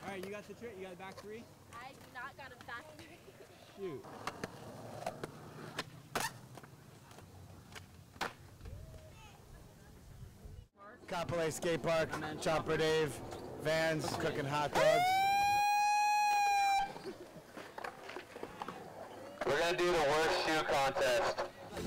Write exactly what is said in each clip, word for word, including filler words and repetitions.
right, you got the trick. You got the back three? I do not got a back three. Shoot. Kapolei Skate Park, Chopper Dave, Vans, cooking hot dogs. We're gonna do the worst shoe contest.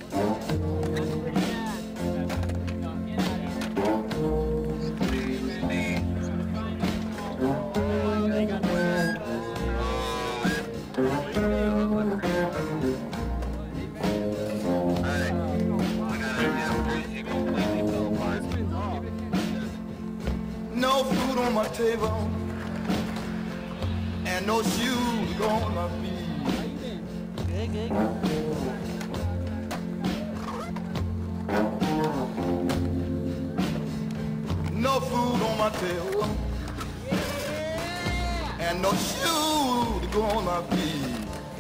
No food on my table, and no shoes on my feet. Good, good. No food on my table, and no shoes to go on my feet.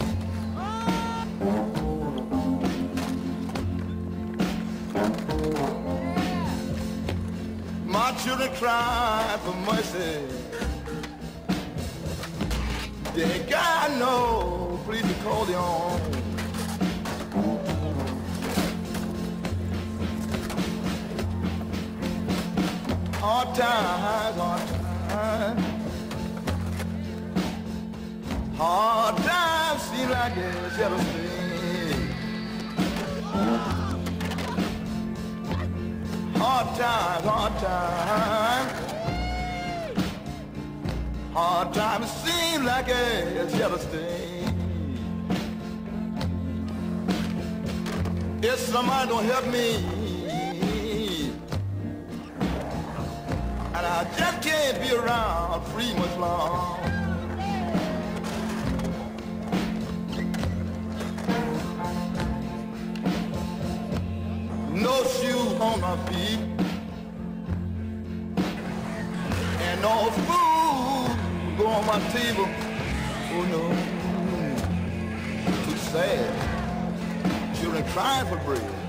My children cry for mercy. They got no police to call their own. Hard times, hard times. Hard times seem like they're shadow stay. Hard times, hard times. Hard times seem like a shadow stay. If somebody don't help me, and I just can't be around free much long. No shoes on my feet, and no food go on my table. Oh no, too sad. Children crying for bread.